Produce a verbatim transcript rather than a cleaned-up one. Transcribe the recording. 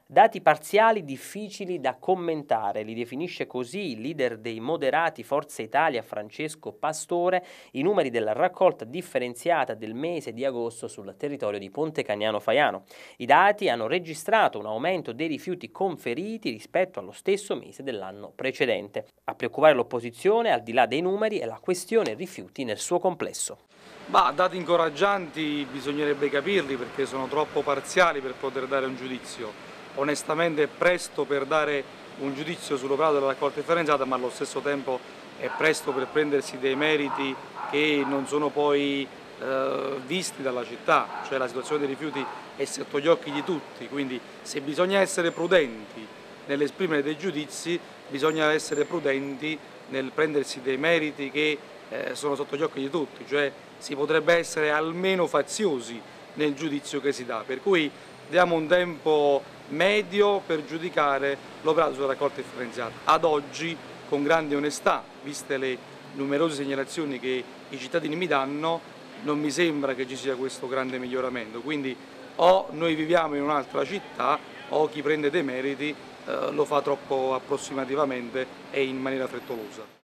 Dati parziali difficili da commentare, li definisce così il leader dei moderati Forza Italia Francesco Pastore, i numeri della raccolta differenziata del mese di agosto sul territorio di Ponte Cagnano Faiano. I dati hanno registrato un aumento dei rifiuti conferiti rispetto allo stesso mese dell'anno precedente. A preoccupare l'opposizione, al di là dei numeri, è la questione rifiuti nel suo complesso. Ma dati incoraggianti bisognerebbe capirli perché sono troppo parziali per poter dare un giudizio. Onestamente è presto per dare un giudizio sull'operato della raccolta differenziata, ma allo stesso tempo è presto per prendersi dei meriti che non sono poi eh, visti dalla città, cioè la situazione dei rifiuti è sotto gli occhi di tutti, quindi se bisogna essere prudenti nell'esprimere dei giudizi, bisogna essere prudenti nel prendersi dei meriti che eh, sono sotto gli occhi di tutti, cioè si potrebbe essere almeno faziosi nel giudizio che si dà, per cui diamo un tempo medio per giudicare l'operato sulla raccolta differenziata. Ad oggi, con grande onestà, viste le numerose segnalazioni che i cittadini mi danno, non mi sembra che ci sia questo grande miglioramento, quindi o noi viviamo in un'altra città o chi prende dei meriti eh, lo fa troppo approssimativamente e in maniera frettolosa.